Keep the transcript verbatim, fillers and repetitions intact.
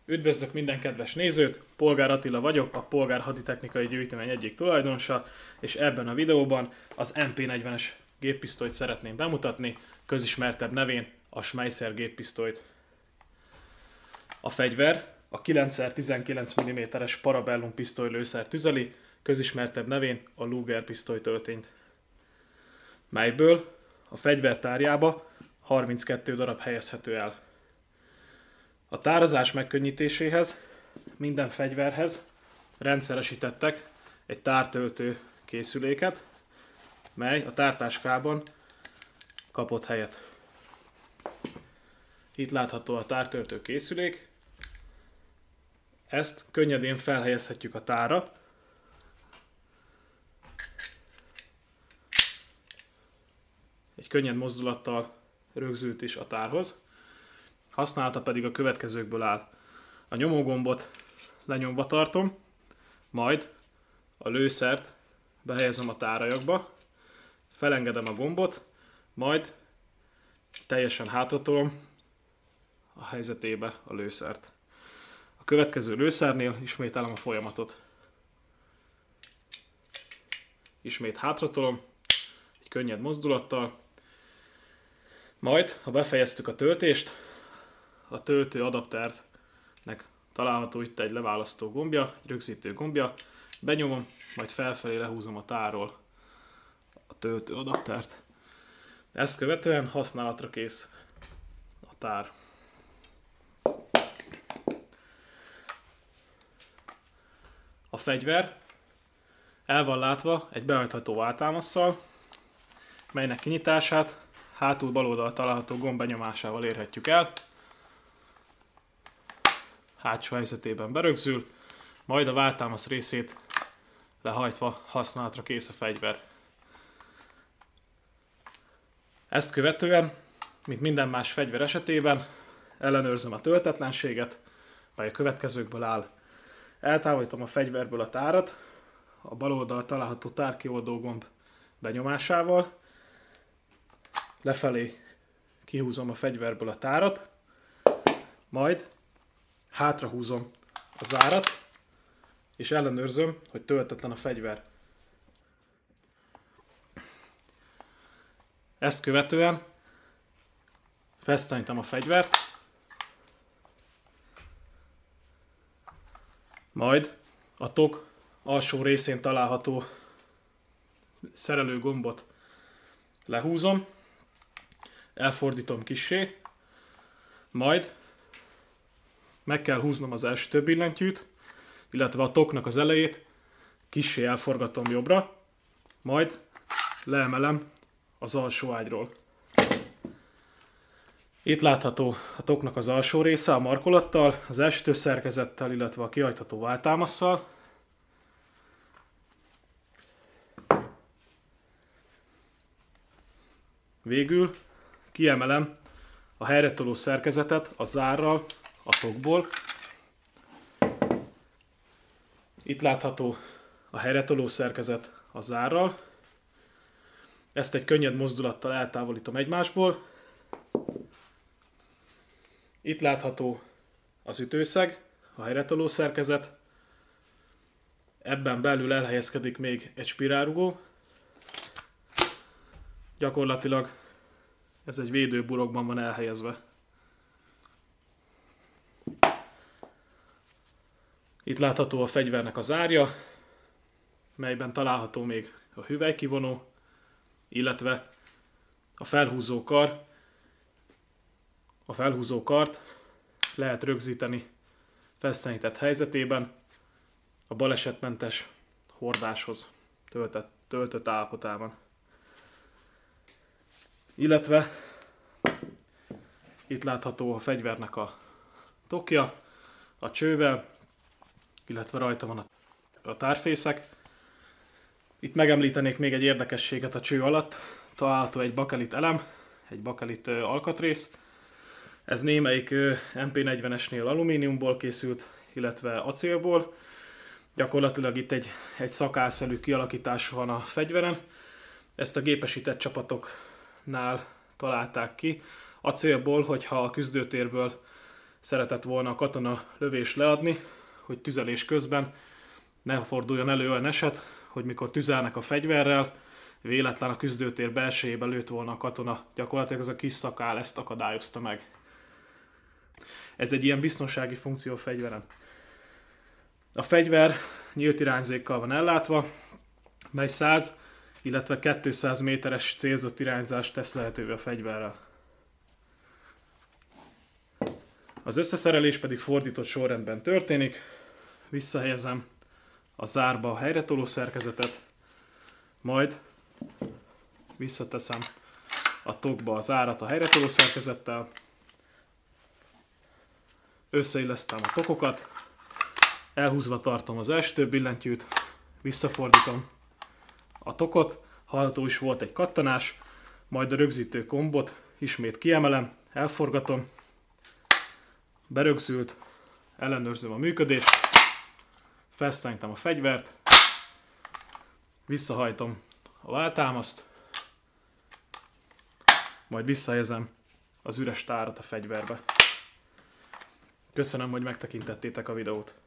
Üdvözlök minden kedves nézőt, Polgár Attila vagyok, a Polgár Haditechnikai Gyűjtemény egyik tulajdonosa, és ebben a videóban az em pé negyvenes géppisztolyt szeretném bemutatni, közismertebb nevén a Schmeisser géppisztolyt. A fegyver a kilenc tizenkilenc milliméteres Parabellum pisztolylőszert tüzeli, közismertebb nevén a Luger pisztolytöltényt, melyből a fegyver tárjába harminckettő darab helyezhető el. A tározás megkönnyítéséhez minden fegyverhez rendszeresítettek egy tártöltő készüléket, mely a tártáskában kapott helyet. Itt látható a tártöltő készülék. Ezt könnyedén felhelyezhetjük a tárra. Egy könnyed mozdulattal rögzült is a tárhoz. Használata pedig a következőkből áll. A nyomógombot lenyomva tartom, majd a lőszert behelyezem a tárajakba, felengedem a gombot, majd teljesen hátratolom a helyzetébe a lőszert. A következő lőszernél ismételem a folyamatot. Ismét hátratolom, egy könnyed mozdulattal, majd, ha befejeztük a töltést, a töltő adapternek található itt egy leválasztó gombja, egy rögzítő gombja, benyomom, majd felfelé lehúzom a tárról a töltő adaptert. Ezt követően használatra kész a tár. A fegyver el van látva egy behajtható váltámasszal, melynek kinyitását hátul bal oldal található gomb benyomásával érhetjük el. Hátsó helyzetében berögzül, majd a váltámasz részét lehajtva használatra kész a fegyver. Ezt követően, mint minden más fegyver esetében, ellenőrzöm a töltetlenséget, mely a következőkből áll. Eltávolítom a fegyverből a tárat, a bal oldal található tárkioldó gomb benyomásával, lefelé kihúzom a fegyverből a tárat, majd hátrahúzom a zárat, és ellenőrzöm, hogy töltetlen a fegyver. Ezt követően fesztenítem a fegyvert, majd a tok alsó részén található szerelő gombot lehúzom, elfordítom kissé, majd meg kell húznom az első több billentyűt, illetve a toknak az elejét kissé elforgatom jobbra, majd leemelem az alsó ágyról. Itt látható a toknak az alsó része a markolattal, az elsütő szerkezettel, illetve a kihajtható váltámasszal. Végül kiemelem a helyretoló szerkezetet a zárral a tokból. Itt látható a helyretoló szerkezet a zárral. Ezt egy könnyed mozdulattal eltávolítom egymásból. Itt látható az ütőszeg, a helyretoló szerkezet. Ebben belül elhelyezkedik még egy spirálrugó. Gyakorlatilag ez egy védőburokban van elhelyezve. Itt látható a fegyvernek a zárja, melyben található még a hüvelykivonó, illetve a felhúzó kar. A felhúzó kart lehet rögzíteni fesztenített helyzetében a balesetmentes hordáshoz töltött, töltött állapotában. Illetve itt látható a fegyvernek a tokja, a csővel, illetve rajta van a, a tárfészek. Itt megemlítenék még egy érdekességet a cső alatt. Található egy bakelit elem, egy bakelit alkatrész. Ez némelyik em pé negyvenesnél alumíniumból készült, illetve acélból. Gyakorlatilag itt egy, egy szakálszelű kialakítás van a fegyveren. Ezt a gépesített csapatoknál találták ki. Acélból, hogyha a küzdőtérből szeretett volna a katona lövést leadni, hogy tüzelés közben ne forduljon elő olyan eset, hogy mikor tüzelnek a fegyverrel, véletlen a küzdőtér belsejébe lőtt volna a katona. Gyakorlatilag ez a kis szakál ezt akadályozta meg. Ez egy ilyen biztonsági funkció a fegyveren. A fegyver nyílt irányzékkal van ellátva, mely száz, illetve kétszáz méteres célzott irányzást tesz lehetővé a fegyverrel. Az összeszerelés pedig fordított sorrendben történik. Visszahelyezem a zárba a helyretoló szerkezetet, majd visszateszem a tokba az árat a helyretoló szerkezettel, összeillesztem a tokokat, elhúzva tartom az első több billentyűt, visszafordítom a tokot, hallható is volt egy kattanás, majd a rögzítő gombot ismét kiemelem, elforgatom, berögzült, ellenőrzöm a működést, felszányítom a fegyvert, visszahajtom a váltámaszt, majd visszahelyezem az üres tárat a fegyverbe. Köszönöm, hogy megtekintettétek a videót.